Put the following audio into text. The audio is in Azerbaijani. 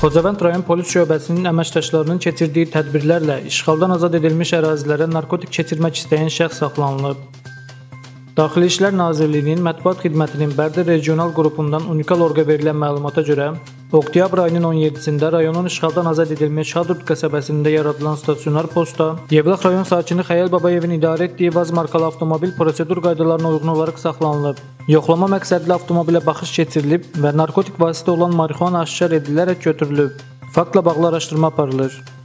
Xocavənd rayon polis şöbəsinin əməkdaşlarının keçirdiyi tədbirlərlə işğaldan azad edilmiş ərazilərə narkotik keçirmək istəyən şəxs saxlanılıb. Daxili İşlər Nazirliyinin Mətbuat Xidmətinin Bərdə regional qrupundan unikal orqa verilən məlumata görə, oktyabr ayının 17-sində rayonun işğaldan azad edilmiş Hadrut qəsəbəsində yaradılan stasionar posta Yevlax rayon sakini Xəyal Babayevin idarə etdiyi VAZ markalı avtomobil prosedur qaydalarına uyğun olaraq saxlanılıb. Yoxlama məqsədli avtomobilə baxış keçirilib və narkotik vasitə olan marixuana aşkar edilərək götürülüb. Faktla bağlı araşdırma aparılır.